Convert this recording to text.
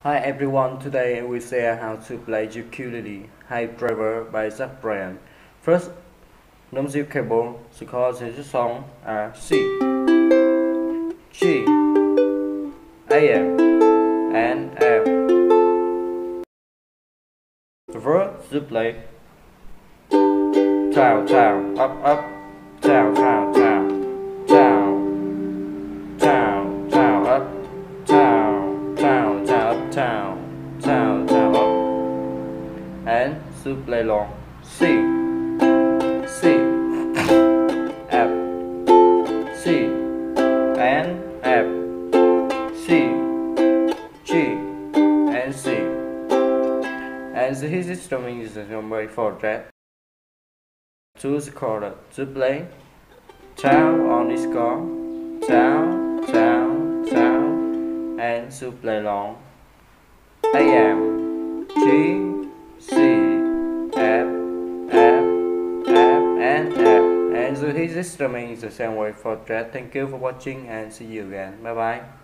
Hi everyone, today we share how to play ukulele High Driver by Bryan. First, music cable, the chords in the song are C, G, AM, and F. The verse you play down, down, up, down, down, down, down, down, down, up, down, down, down, up, down, down, down, up, and you play long C, C, F, C, and F, C, G, and C. And his instrument is the number 4 fret. Choose the chord to play down on this chord, down, down, down, and to play long AM, G, C, F, F, F, and F. And his instrument is the same way for fret. Thank you for watching and see you again. Bye bye.